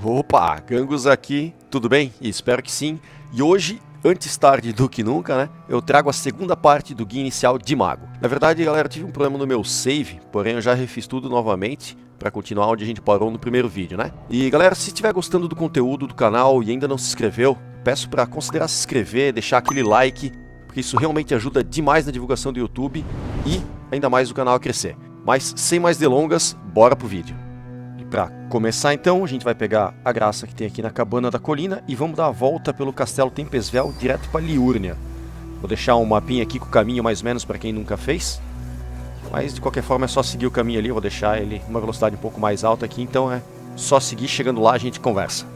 Opa, Gangus aqui, tudo bem? Espero que sim. E hoje, antes tarde do que nunca, né? Eu trago a segunda parte do guia inicial de Mago. Na verdade, galera, tive um problema no meu save, porém eu já refiz tudo novamente para continuar onde a gente parou no primeiro vídeo, né? E galera, se estiver gostando do conteúdo do canal e ainda não se inscreveu, peço para considerar se inscrever, deixar aquele like, porque isso realmente ajuda demais na divulgação do YouTube e ainda mais o canal a crescer. Mas sem mais delongas, bora pro vídeo. Para começar então, a gente vai pegar a graça que tem aqui na cabana da colina e vamos dar a volta pelo castelo Tempesvel direto para Liurnia. Vou deixar um mapinha aqui com o caminho mais ou menos para quem nunca fez. Mas de qualquer forma é só seguir o caminho ali, eu vou deixar ele uma velocidade um pouco mais alta aqui, então é só seguir, chegando lá a gente conversa.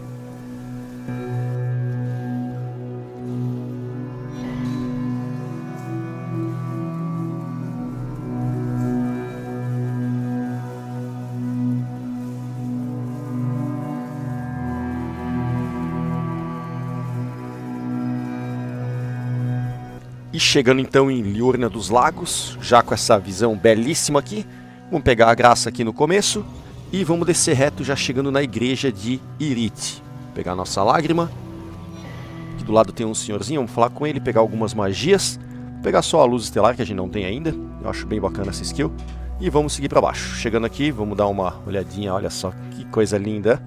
E chegando então em Liurnia dos Lagos, já com essa visão belíssima aqui, vamos pegar a graça aqui no começo e vamos descer reto já chegando na igreja de Yrite. Pegar a nossa lágrima, aqui do lado tem um senhorzinho, vamos falar com ele, pegar algumas magias, pegar só a luz estelar que a gente não tem ainda, eu acho bem bacana essa skill, e vamos seguir para baixo. Chegando aqui, vamos dar uma olhadinha, olha só que coisa linda,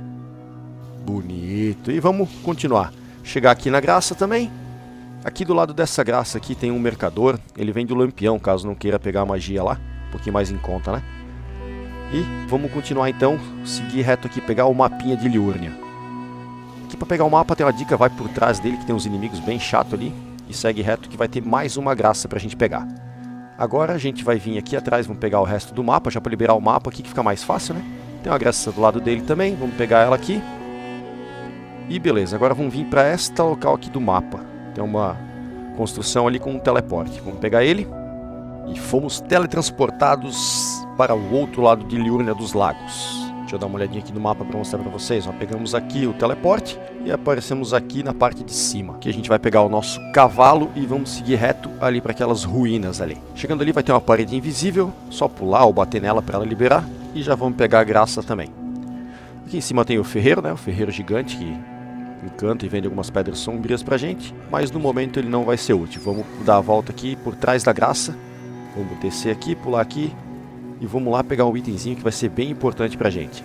bonito, e vamos continuar. Chegar aqui na graça também. Aqui do lado dessa graça aqui tem um mercador, ele vende o lampião, caso não queira pegar a magia lá, um pouquinho mais em conta, né? E vamos continuar então, seguir reto aqui, pegar o mapinha de Liurnia. Aqui para pegar o mapa tem uma dica, vai por trás dele que tem uns inimigos bem chato ali, e segue reto que vai ter mais uma graça pra gente pegar. Agora a gente vai vir aqui atrás, vamos pegar o resto do mapa, já para liberar o mapa aqui que fica mais fácil, né? Tem uma graça do lado dele também, vamos pegar ela aqui. E beleza, agora vamos vir para esta local aqui do mapa. Tem uma construção ali com um teleporte. Vamos pegar ele. E fomos teletransportados para o outro lado de Liurnia dos Lagos. Deixa eu dar uma olhadinha aqui no mapa para mostrar para vocês. Ó, pegamos aqui o teleporte e aparecemos aqui na parte de cima. Aqui a gente vai pegar o nosso cavalo e vamos seguir reto ali para aquelas ruínas ali. Chegando ali vai ter uma parede invisível. Só pular ou bater nela para ela liberar. E já vamos pegar a graça também. Aqui em cima tem o ferreiro, né? O ferreiro gigante que encanta e vende algumas pedras sombrias pra gente, mas no momento ele não vai ser útil. Vamos dar a volta aqui por trás da graça, vamos descer aqui, pular aqui e vamos lá pegar um itemzinho que vai ser bem importante pra gente.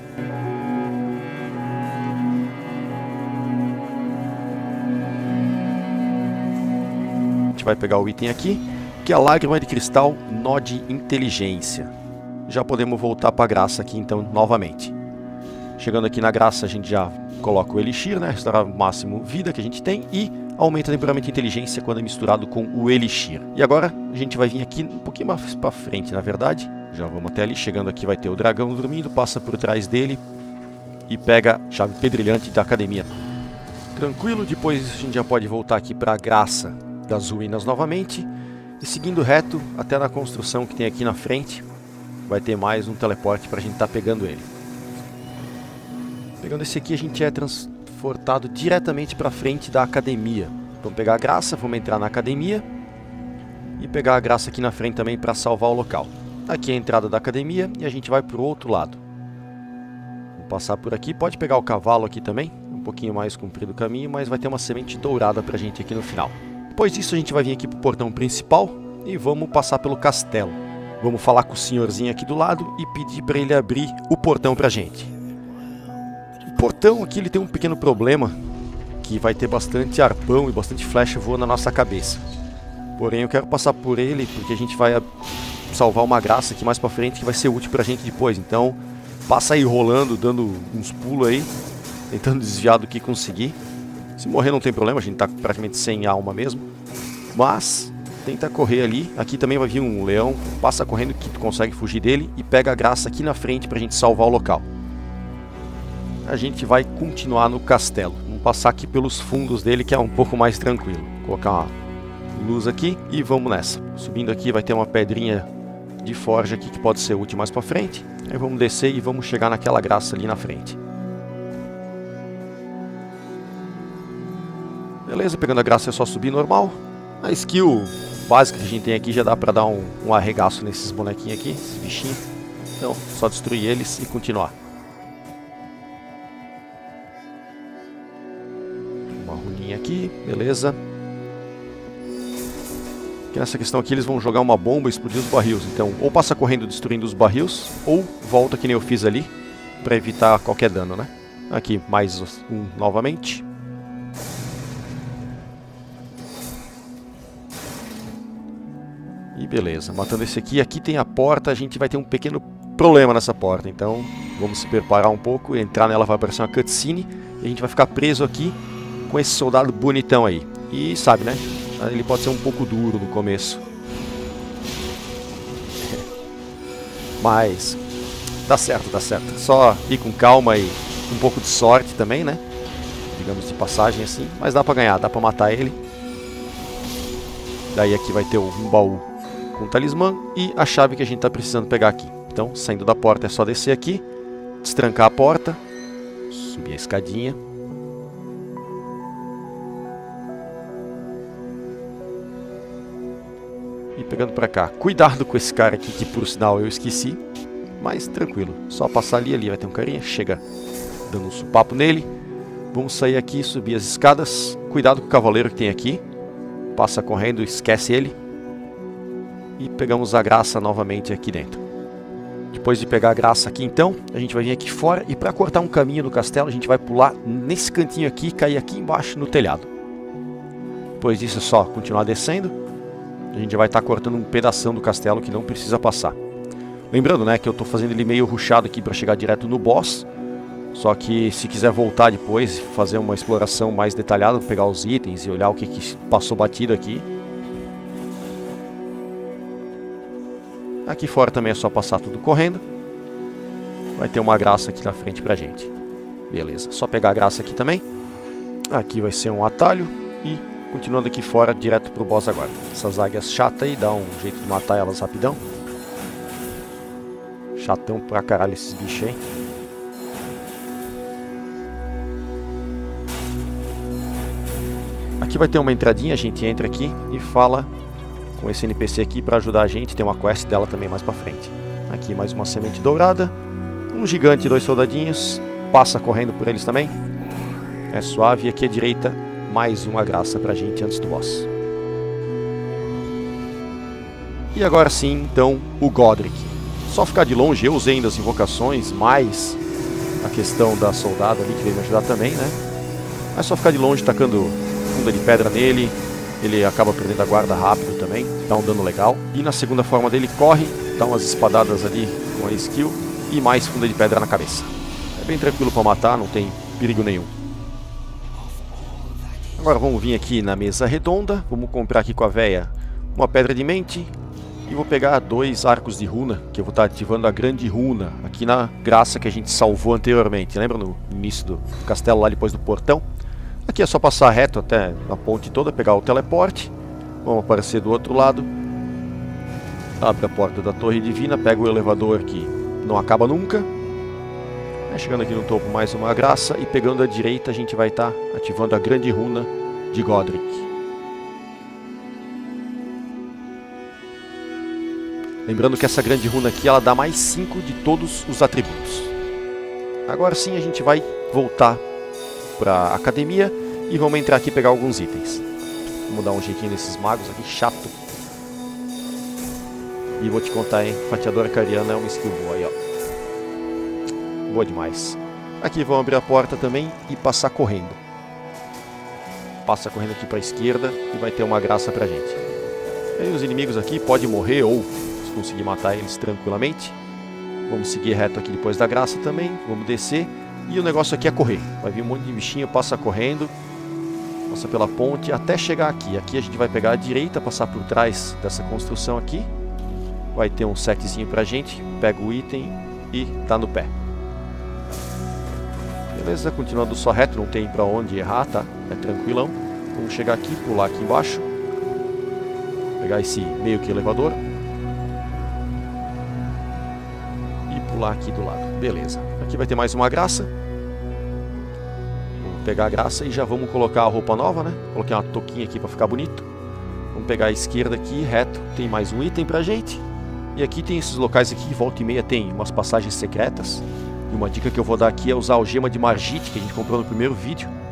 A gente vai pegar o item aqui, que é a lágrima de cristal nó de inteligência. Já podemos voltar pra graça aqui então novamente. Chegando aqui na graça a gente já coloca o elixir, né? Restaurar o máximo vida que a gente tem e aumenta temperamente a inteligência quando é misturado com o elixir. E agora a gente vai vir aqui um pouquinho mais para frente, na verdade. Já vamos até ali, chegando aqui vai ter o dragão dormindo, passa por trás dele e pega a chave pedrilhante da academia. Tranquilo, depois a gente já pode voltar aqui para a graça das ruínas novamente. E seguindo reto até na construção que tem aqui na frente, vai ter mais um teleporte para a gente estar pegando ele. Pegando esse aqui, a gente é transportado diretamente para frente da academia. Vamos pegar a graça, vamos entrar na academia e pegar a graça aqui na frente também para salvar o local. Aqui é a entrada da academia e a gente vai para o outro lado. Vamos passar por aqui, pode pegar o cavalo aqui também, um pouquinho mais comprido o caminho, mas vai ter uma semente dourada para a gente aqui no final. Depois disso a gente vai vir aqui para o portão principal e vamos passar pelo castelo. Vamos falar com o senhorzinho aqui do lado e pedir para ele abrir o portão para a gente. O portão aqui ele tem um pequeno problema, que vai ter bastante arpão e bastante flecha voando na nossa cabeça. Porém eu quero passar por ele porque a gente vai salvar uma graça aqui mais pra frente que vai ser útil pra gente depois. Então passa aí rolando, dando uns pulos aí, tentando desviar do que conseguir. Se morrer não tem problema, a gente tá praticamente sem alma mesmo. Mas tenta correr ali, aqui também vai vir um leão, passa correndo que tu consegue fugir dele e pega a graça aqui na frente pra gente salvar o local. A gente vai continuar no castelo. Vamos passar aqui pelos fundos dele que é um pouco mais tranquilo. Vou colocar uma luz aqui e vamos nessa. Subindo aqui vai ter uma pedrinha de forja aqui que pode ser útil mais pra frente. Aí vamos descer e vamos chegar naquela graça ali na frente. Beleza, pegando a graça é só subir normal. A skill básica que a gente tem aqui já dá pra dar um arregaço nesses bonequinhos aqui, esses bichinhos. Então, só destruir eles e continuar. runinha aqui, beleza. Que nessa questão aqui eles vão jogar uma bomba e explodir os barris. Então, ou passa correndo destruindo os barris, ou volta que nem eu fiz ali, para evitar qualquer dano, né? Aqui, mais um novamente. E beleza, matando esse aqui. Aqui tem a porta, a gente vai ter um pequeno problema nessa porta. Então, vamos se preparar um pouco. Entrar nela vai aparecer uma cutscene. E a gente vai ficar preso aqui com esse soldado bonitão aí. E sabe, né? Ele pode ser um pouco duro no começo. Mas dá certo, dá certo. Só ir com calma e um pouco de sorte também, né? Digamos de passagem assim. Mas dá pra ganhar, dá pra matar ele. Daí aqui vai ter um baú com talismã e a chave que a gente tá precisando pegar aqui. Então, saindo da porta é só descer aqui, destrancar a porta, subir a escadinha. E pegando pra cá. Cuidado com esse cara aqui, que por sinal eu esqueci. Mas tranquilo. Só passar ali vai ter um carinha. Chega dando um supapo nele. Vamos sair aqui, subir as escadas. Cuidado com o cavaleiro que tem aqui. Passa correndo, esquece ele. E pegamos a graça novamente aqui dentro. Depois de pegar a graça aqui então, a gente vai vir aqui fora. E para cortar um caminho no castelo, a gente vai pular nesse cantinho aqui e cair aqui embaixo no telhado. Depois disso é só continuar descendo. A gente vai estar cortando um pedação do castelo que não precisa passar. Lembrando, né, que eu estou fazendo ele meio rushado aqui para chegar direto no boss. Só que se quiser voltar depois, fazer uma exploração mais detalhada, pegar os itens e olhar o que passou batido aqui. Aqui fora também é só passar tudo correndo. Vai ter uma graça aqui na frente pra gente. Beleza, só pegar a graça aqui também. Aqui vai ser um atalho e... continuando aqui fora, direto pro boss agora. Essas águias chatas aí, dá um jeito de matar elas rapidão. Chatão pra caralho esses bichos aí. Aqui vai ter uma entradinha, a gente entra aqui e fala com esse NPC aqui pra ajudar a gente. Tem uma quest dela também mais pra frente. Aqui mais uma semente dourada. Um gigante e 2 soldadinhos. Passa correndo por eles também. É suave. E aqui à direita... mais uma graça pra gente antes do boss. E agora sim, então, o Godric. Só ficar de longe, eu usei ainda as invocações, mais a questão da soldada ali, que veio me ajudar também, né? Mas só ficar de longe, tacando funda de pedra nele, ele acaba perdendo a guarda rápido também, dá um dano legal. E na segunda forma dele, corre, dá umas espadadas ali com a skill, e mais funda de pedra na cabeça. É bem tranquilo pra matar, não tem perigo nenhum. Agora vamos vir aqui na mesa redonda, vamos comprar aqui com a véia uma pedra de mente e vou pegar 2 arcos de runa, que eu vou estar ativando a grande runa aqui na graça que a gente salvou anteriormente. Lembra no início do castelo lá depois do portão? Aqui é só passar reto até a ponte toda, pegar o teleporte, vamos aparecer do outro lado, abre a porta da torre divina, pega o elevador que não acaba nunca. Chegando aqui no topo, mais uma graça. E pegando a direita, a gente vai estar ativando a grande runa de Godric. Lembrando que essa grande runa aqui, ela dá mais 5 de todos os atributos. Agora sim, a gente vai voltar para a academia. E vamos entrar aqui e pegar alguns itens. Vamos dar um jeitinho nesses magos aqui, chato. E vou te contar, hein. Fatiadora cariana é uma skill boa aí, ó. Boa demais. Aqui vamos abrir a porta também e passar correndo. Passa correndo aqui para a esquerda e vai ter uma graça pra gente. E aí os inimigos aqui podem morrer ou conseguir matar eles tranquilamente. Vamos seguir reto aqui depois da graça também. Vamos descer. E o negócio aqui é correr. Vai vir um monte de bichinho, passa correndo. Passa pela ponte até chegar aqui. Aqui a gente vai pegar a direita, passar por trás dessa construção aqui. Vai ter um setzinho pra gente. Pega o item e tá no pé. Beleza, continuando só reto, não tem pra onde errar, tá? É tranquilão. Vamos chegar aqui, pular aqui embaixo. Pegar esse meio que elevador. E pular aqui do lado. Beleza. Aqui vai ter mais uma graça. Vamos pegar a graça e já vamos colocar a roupa nova, né? Coloquei uma touquinha aqui pra ficar bonito. Vamos pegar a esquerda aqui, reto. Tem mais um item pra gente. E aqui tem esses locais aqui, volta e meia tem umas passagens secretas. E uma dica que eu vou dar aqui é usar a algema de Margit, que a gente comprou no primeiro vídeo.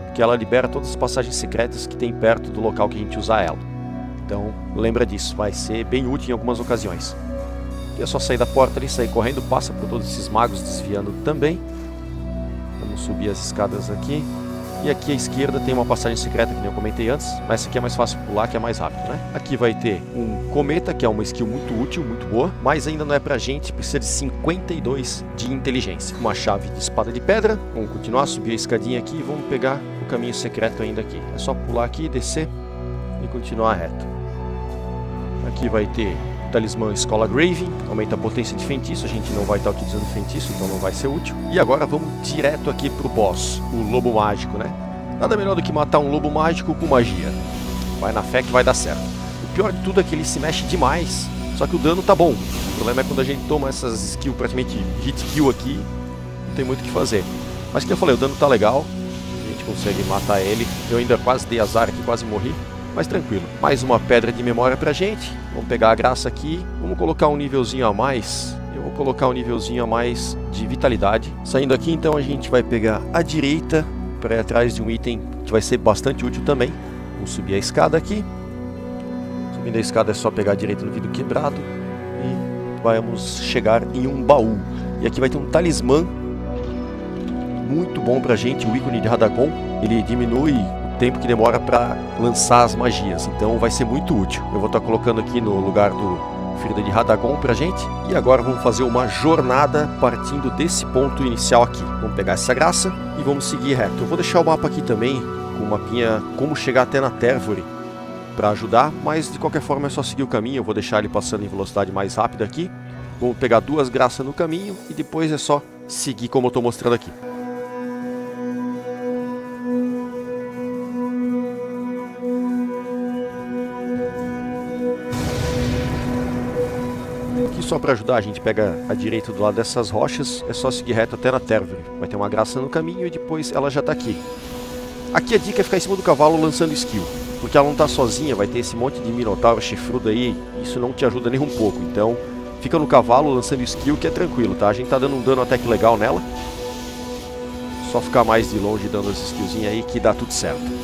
porque ela libera todas as passagens secretas que tem perto do local que a gente usar ela. Então, lembra disso, vai ser bem útil em algumas ocasiões. E é só sair da porta ali, sair correndo, passa por todos esses magos desviando também. Vamos subir as escadas aqui. E aqui à esquerda tem uma passagem secreta, que nem eu comentei antes, mas essa aqui é mais fácil pular, que é mais rápido, né? Aqui vai ter um cometa, que é uma skill muito útil, muito boa, mas ainda não é pra gente, precisa de 52 de inteligência. Uma chave de espada de pedra, vamos continuar, subir a escadinha aqui e vamos pegar o caminho secreto ainda aqui. É só pular aqui, descer e continuar reto. Aqui vai ter o talismã Escola Graven, aumenta a potência de feitiço, a gente não vai estar utilizando feitiço, então não vai ser útil. E agora vamos direto aqui pro boss, o lobo mágico, né? Nada melhor do que matar um lobo mágico com magia. Vai na fé que vai dar certo. O pior de tudo é que ele se mexe demais, só que o dano tá bom. O problema é quando a gente toma essas skills praticamente hit kill aqui, não tem muito o que fazer. Mas como eu falei, o dano tá legal, a gente consegue matar ele. Eu ainda quase dei azar aqui, quase morri. Mas tranquilo. Mais uma pedra de memória pra gente. Vamos pegar a graça aqui. Vamos colocar um nívelzinho a mais. Eu vou colocar um nívelzinho a mais de vitalidade. Saindo aqui, então, a gente vai pegar a direita para ir atrás de um item que vai ser bastante útil também. Vamos subir a escada aqui. Subindo a escada é só pegar a direita no vidro quebrado. E vamos chegar em um baú. E aqui vai ter um talismã muito bom pra gente, o ícone de Radagon. Ele diminui tempo que demora para lançar as magias, então vai ser muito útil. Eu vou estar colocando aqui no lugar do Ferida de Radagon pra gente. E agora vamos fazer uma jornada partindo desse ponto inicial aqui. Vamos pegar essa graça e vamos seguir reto. Eu vou deixar o mapa aqui também, com o mapinha como chegar até na Tervore, para ajudar, mas de qualquer forma é só seguir o caminho. Eu vou deixar ele passando em velocidade mais rápida aqui. Vamos pegar 2 graças no caminho e depois é só seguir como eu estou mostrando aqui. Só para ajudar, a gente pega a direita do lado dessas rochas, é só seguir reto até na Tervore. Vai ter uma graça no caminho e depois ela já está aqui. Aqui a dica é ficar em cima do cavalo lançando skill, porque ela não está sozinha, vai ter esse monte de minotauro chifrudo aí, isso não te ajuda nem um pouco. Então fica no cavalo lançando skill que é tranquilo, tá? A gente tá dando um dano até que legal nela. Só ficar mais de longe dando as skillzinhas aí que dá tudo certo.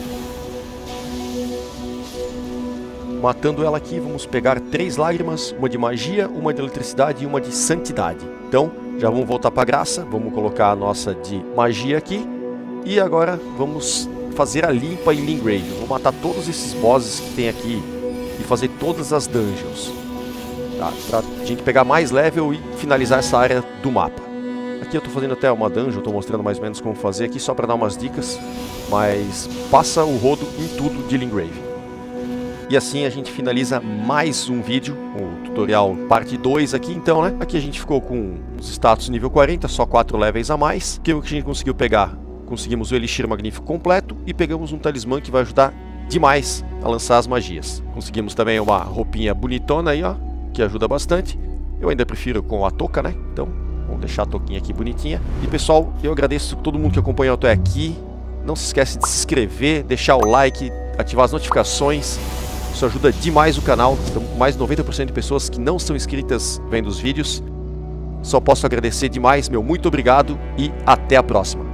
Matando ela aqui, vamos pegar 3 lágrimas, uma de magia, uma de eletricidade e uma de santidade. Então, já vamos voltar para a graça, vamos colocar a nossa de magia aqui. E agora vamos fazer a limpa em Limgrave. Vou matar todos esses bosses que tem aqui e fazer todas as dungeons. Tá? Pra gente pegar mais level e finalizar essa área do mapa. Aqui eu tô fazendo até uma dungeon, tô mostrando mais ou menos como fazer aqui, só para dar umas dicas. Mas passa o rodo em tudo de Limgrave. E assim a gente finaliza mais um vídeo, o tutorial parte 2 aqui então, né? Aqui a gente ficou com os status nível 40, só 4 levels a mais. Que a gente conseguiu pegar, conseguimos o Elixir Magnífico completo e pegamos um talismã que vai ajudar demais a lançar as magias. Conseguimos também uma roupinha bonitona aí, ó, que ajuda bastante. Eu ainda prefiro com a touca, né? Então, vamos deixar a touquinha aqui bonitinha. E pessoal, eu agradeço todo mundo que acompanhou até aqui. Não se esquece de se inscrever, deixar o like, ativar as notificações. Isso ajuda demais o canal. Estamos com mais de 90% de pessoas que não são inscritas vendo os vídeos. Só posso agradecer demais, meu muito obrigado e até a próxima.